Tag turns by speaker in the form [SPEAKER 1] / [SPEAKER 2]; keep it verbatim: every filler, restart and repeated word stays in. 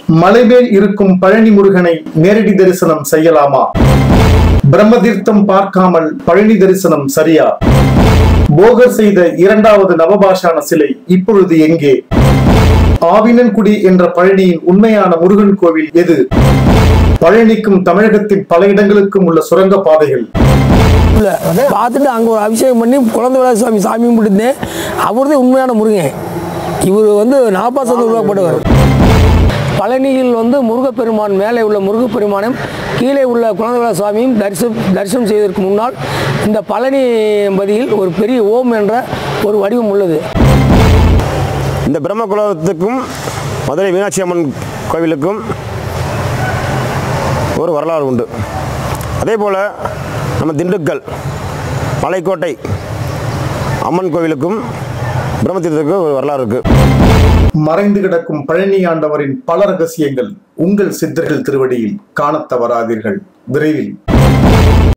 [SPEAKER 1] மலைமேல் இருக்கும் பழனி முருகனை நேரடி தரிசனம் செய்யலாமா? பிரம்மதீர்த்தம் பார்க்காமல் பழனி தரிசனம் சரியா? போகர் செய்த இரண்டாவது நவபாஷான சிலை இப்பொழுது எங்கே? ஆவினன்குடி என்ற பழனியின் உண்மையான முருகன் கோவில் எது? பழனிக்கும் தமிழகத்தின் பல இடங்களுக்கும் உள்ள சுரங்க பாதைகள்
[SPEAKER 2] பார்த்துட்டு அங்கே ஒரு அபிஷேகம் பண்ணி குழந்தை வேலை சாமி சாமி கும்பிட்டுருந்தேன். அவர்தே உண்மையான முருகன். இவர் வந்து நாப்பாசத்தை உருவாக்கப்படுவார். பழனியில் வந்து முருகப்பெருமான் மேலே உள்ள முருகப்பெருமானும் கீழே உள்ள குழந்தை சுவாமியும் தரிசனம் தரிசனம் செய்வதற்கு முன்னால் இந்த பழனி பதியில் ஒரு பெரிய ஓம் என்ற ஒரு வடிவம் உள்ளது.
[SPEAKER 3] இந்த பிரம்ம குலத்துக்கும் மதுரை மீனாட்சி அம்மன் கோவிலுக்கும் ஒரு வரலாறு உண்டு. அதே போல் நம்ம திண்டுக்கல் மலைக்கோட்டை அம்மன் கோவிலுக்கும் பிரம்மதீர்த்தத்துக்கும் ஒரு வரலாறு இருக்குது.
[SPEAKER 1] மறைந்து கிடக்கும் பழனி ஆண்டவரின் பல ரகசியங்கள் உங்கள் சித்தர்கள் திருவடியில் காணத் தவறாதீர்கள். விரைவில்